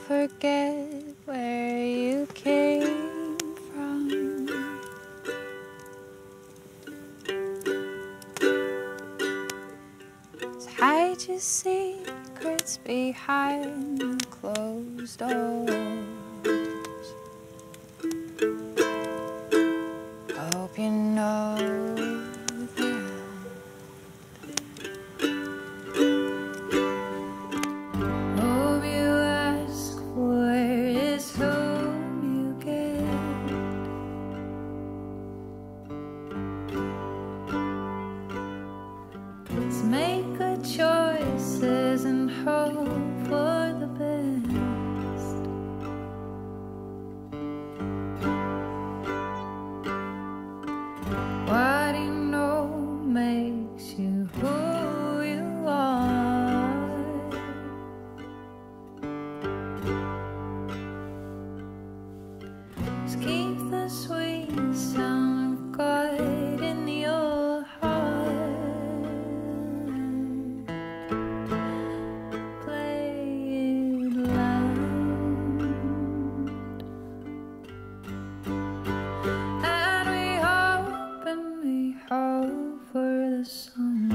forget where you came from. So hide your secrets behind the closed doors. Hope you know that. Hope you ask where is home you get. Let's make good choices and hope for the best. What do you know makes you who you are? Just keep the sweet sound of God in your heart. Play it loud. And we hope for the sun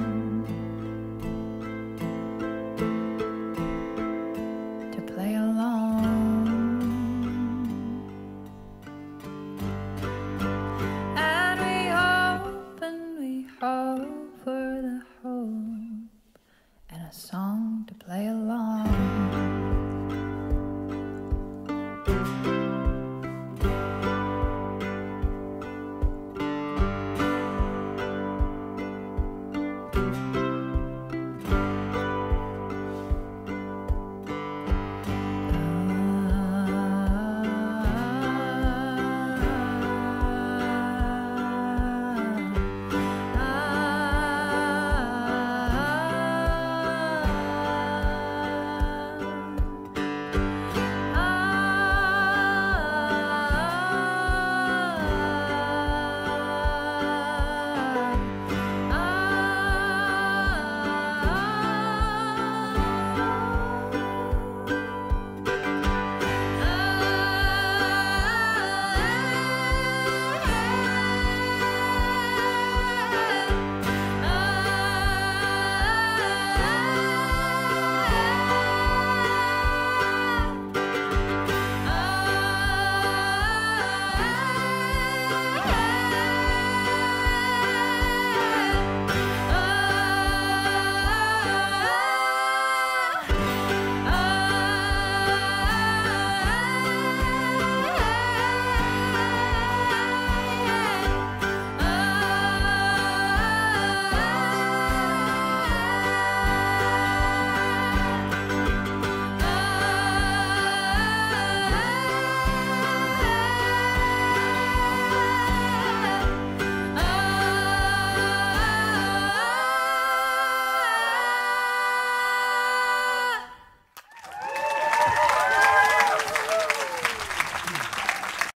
to play along. And we hope for the hope and a song.